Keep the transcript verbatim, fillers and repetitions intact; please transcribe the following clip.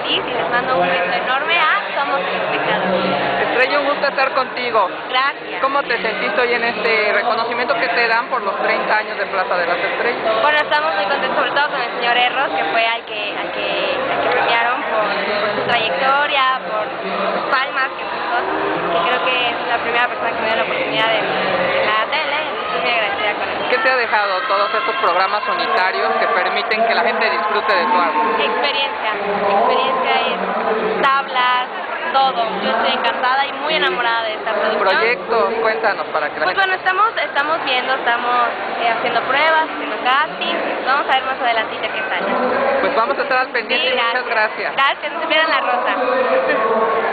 feliz y les mando un beso enorme a Somos Espectadores. Estrella, un gusto estar contigo. Gracias. ¿Cómo te sentiste hoy en este reconocimiento que te dan por los treinta años de Plaza de las Estrellas? Bueno, estamos muy contentos, sobre todo con el señor Erros, que fue al que, al que, al que premiaron por, por su trayectoria, por sus palmas que puso, que creo que es la primera persona que me dio la oportunidad de, de la tele, estoy muy agradecida con él. ¿Qué te ha dejado todos estos programas unitarios que permiten que la gente disfrute de tu arte? Experiencia, experiencia es tablas, todo. Yo estoy encantada y muy enamorada de esta producción. Proyectos, cuéntanos para que la Pues gente... bueno, estamos, estamos viendo, estamos eh, haciendo pruebas, haciendo casting, vamos a ver más adelantito qué sale. Pues vamos a estar al pendiente Sí, y muchas gracias. Gracias, no se pierdan la rosa.